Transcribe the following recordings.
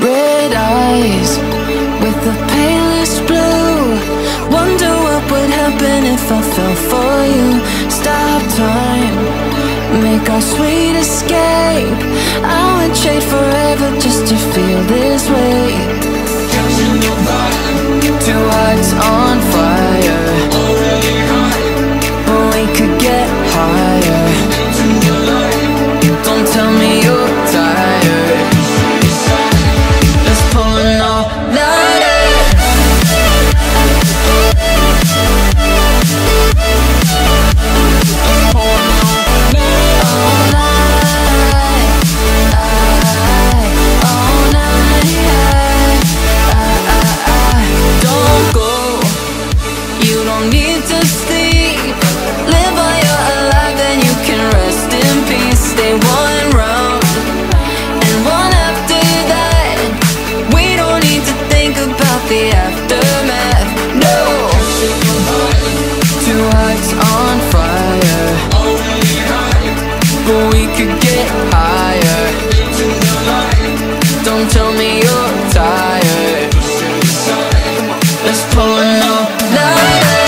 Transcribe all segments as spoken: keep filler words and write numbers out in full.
red eyes with the palest blue. Wonder what would happen if I fell for you. Stop time, make our sweet escape. I would trade forever just to feel this way. Two hearts on fire, already high, but we could get higher. Don't tell me you're tired. Let's pull an all-nighter. All night, all night. Don't go, you don't need to sleep. Live while you're alive and you can rest in peace. Stay one round and one after that. We don't need to think about the aftermath. No. Two hearts on fire, already high, but we could get higher. Don't tell me you're tired. Let's pull an all-nighter.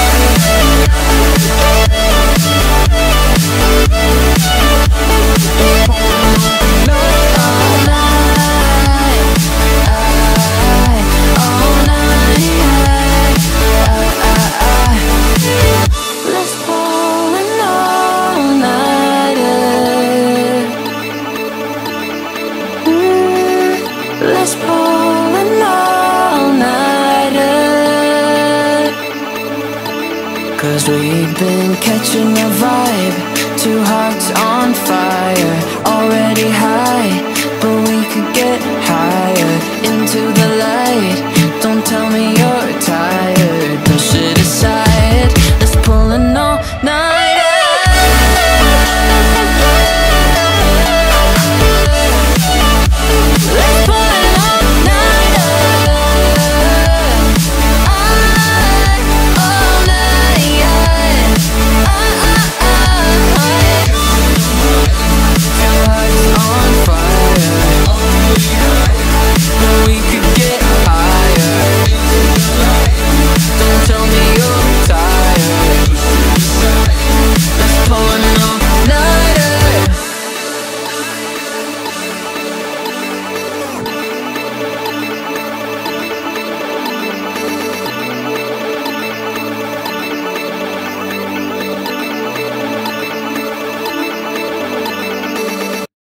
Let's pull an all-nighter. Cause we've been catching a vibe. Two hearts on fire, already high, but we could get higher. Into the light, don't tell me you're tired.